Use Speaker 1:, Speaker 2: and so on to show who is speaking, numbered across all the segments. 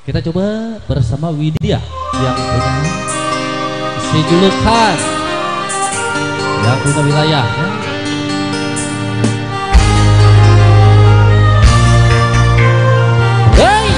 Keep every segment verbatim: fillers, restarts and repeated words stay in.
Speaker 1: Kita coba bersama Widya yang punya si julukan, yang punya wilayah ya. Hey!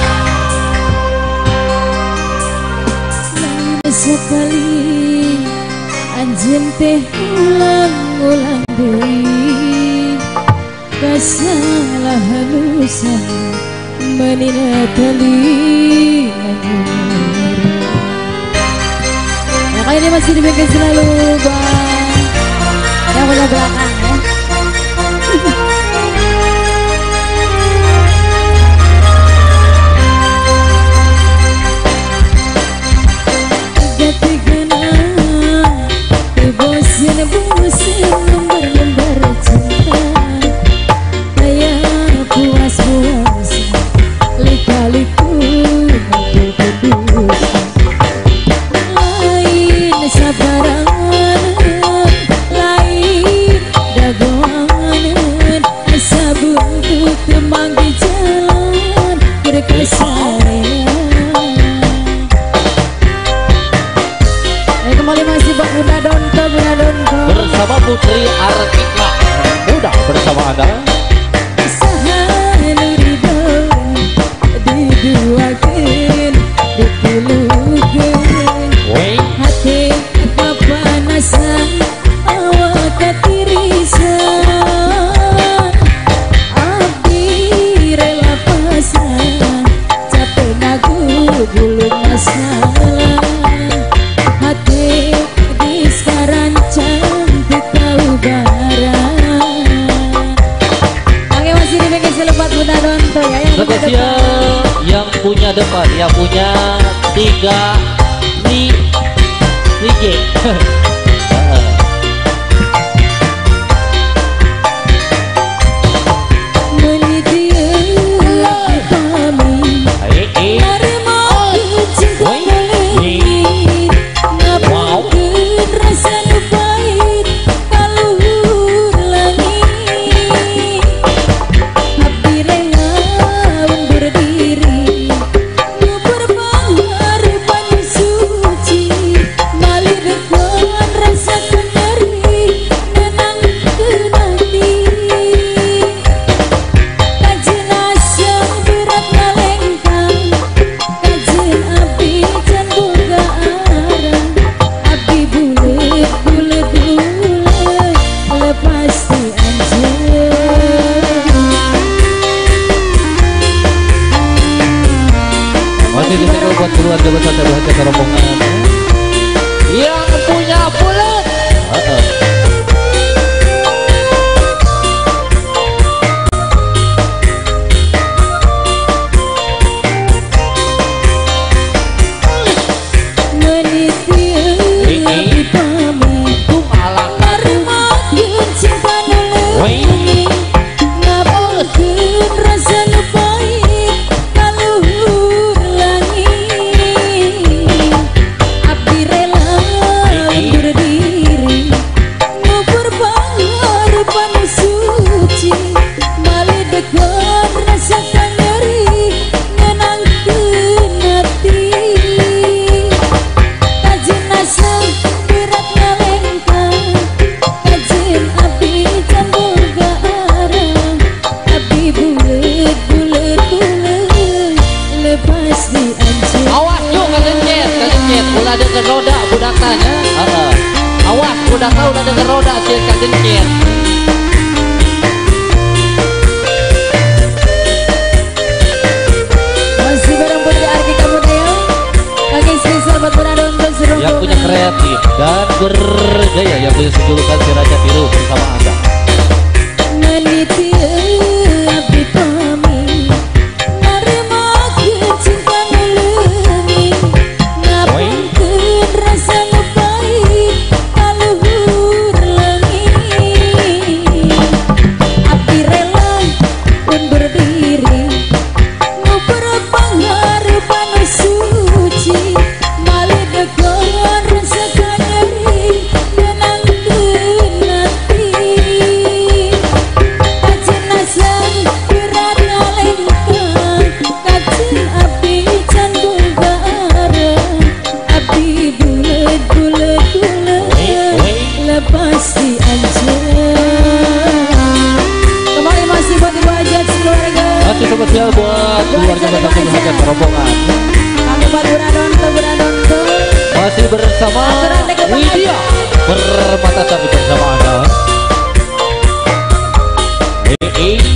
Speaker 2: Sekali anjen teh ulang-ulang deui kesalahan usah menina telinga. Makanya dia masih dibikin selalu bang yang punya belakang ya. Bosan lembar-lembar cinta kayak puas-puas lika-liku berdosa lain sabaran lain dagoanan asa buntut temang di jalan berkesarean. Eh kembali masih Bang Bunda Donto, Bunda Donto
Speaker 1: bersama Putri Artika Muda bersama Anda.
Speaker 2: Diduakeun, ditulukeun, hati kepanasan, awak ketirisan, abdi rela pasrah, capek naku gulung masalah, hati di sekarang cantik kau barang. Oke masih dibikin selepat Bunda Donto ya yang
Speaker 1: spesial yang punya depan, yang punya tiga di D J. Buat keluarga besar terbahagia kerombongan yang punya bulat. Udah denger roda budak tanya, uh, awas budak tahu udah denger roda silkan jencir.
Speaker 2: Masih bareng Putri Artika Muda ya, kaki spesial buat Bunda Donto serombongan.
Speaker 1: Yang punya kreatif dan bergaya, yang punya sejulukan si Raja Biru bersama Anda.
Speaker 2: Meniti abdi pami, narema cinta nulungi. Rasa ngepai kaluhur langit, abdi rela pun berdiri nguber pengharapan suci, malih degan rasa nyeri menangkeun hati.
Speaker 1: sebelah rombongan.
Speaker 2: Kami buat buradonto buradonto.
Speaker 1: Masih bersama Widya Permata Sari bersama Anda. Hey, hey.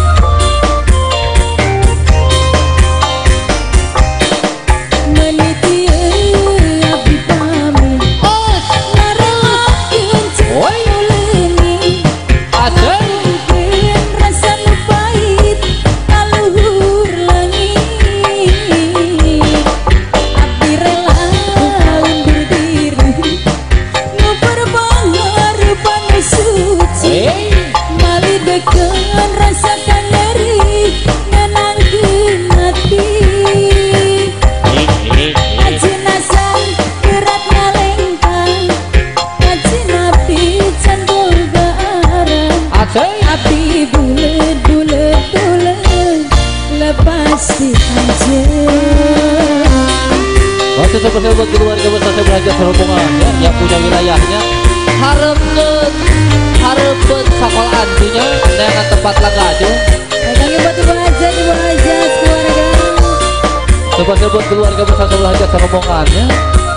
Speaker 1: Masih seperti buat keluarga besar saya belajar rombongan ya, yang punya wilayahnya harapkan harapkan sekolah antunya dengan tempat laganya.
Speaker 2: Kami buat ibu aja ibu aja keluarga.
Speaker 1: Seperti buat keluarga besar saya belajar rombongannya.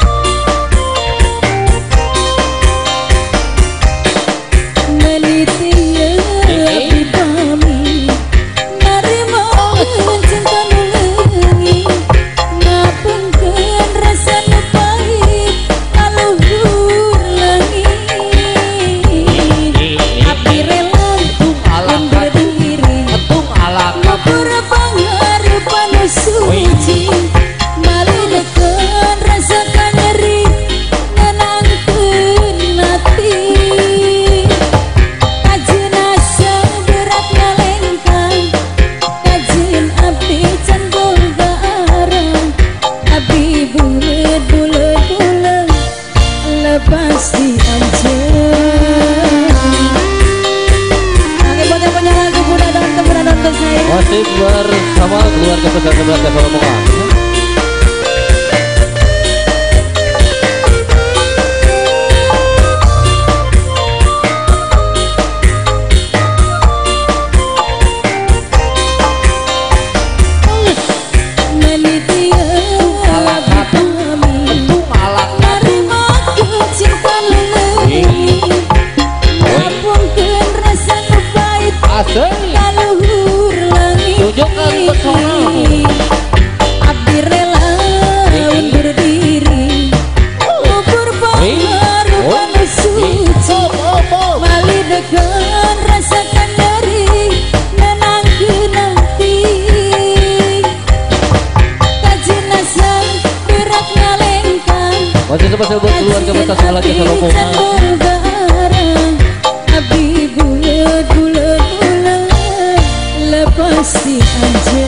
Speaker 2: Meniti lebih pami, narima cinta nulengi, ngapungkeun rasa nu pahit kaluhur langi. Abdi rela alam berdiri, ngapur pangharepan nu suci, malidekeun rasa kanyeri, nenangkeun hati. Pasti aja. Oke, buat yang punya lagu buradonto buradonto saya.
Speaker 1: Masih bersama keluarga besar sebelah rombongan.
Speaker 2: Kaluhur langit,
Speaker 1: tunjukkan pesonamu.
Speaker 2: Abdi rela berdiri, ngubur pangharepan nu suci, malidekeun rasakan nyeri, nenangkeun hati. Kajinasan berat ngalengkang,
Speaker 1: masih seperti buat keluarga besar saya lagi rombongan.
Speaker 2: Abdi bulet bulet pasti aja.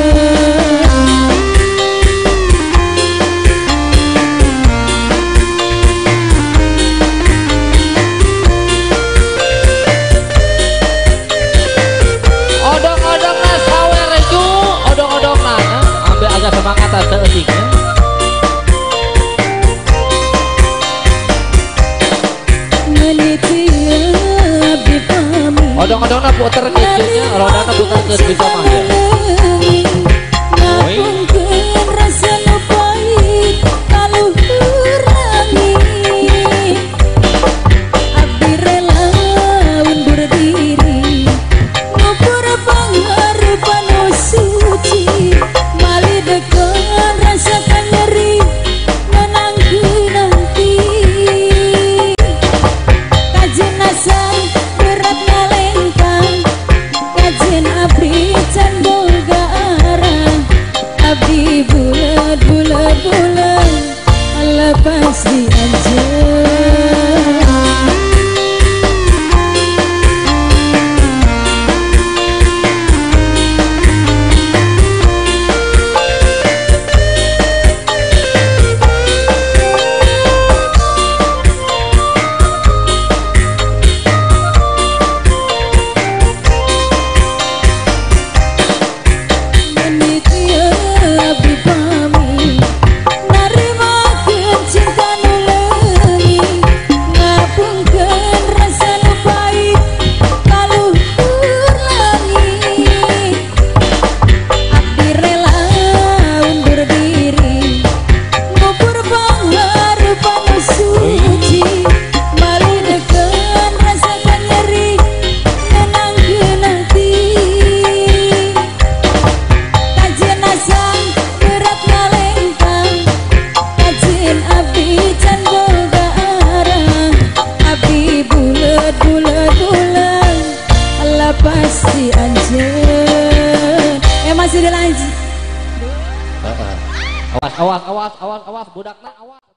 Speaker 1: Odong-odong na sawer reju, odong-odong na ambil agak semangat ada etiknya. Odong-odong na puter kejunya, rodana puter ke bisa mah ya.
Speaker 2: Ngapungkeun rasa nu pahit kaluhur langit. Abdi rela undur diri, ngubur pangharepan nu suci, malidekeun rasakan nyeri, nenangkeun hati. Kajinasan berat ngalengkang, kajen abdi can boga arah. Abdi bulat bulat bulat lepas di aja. Abdi pami, narima cinta nu
Speaker 1: awas awas awas awas budakna awas.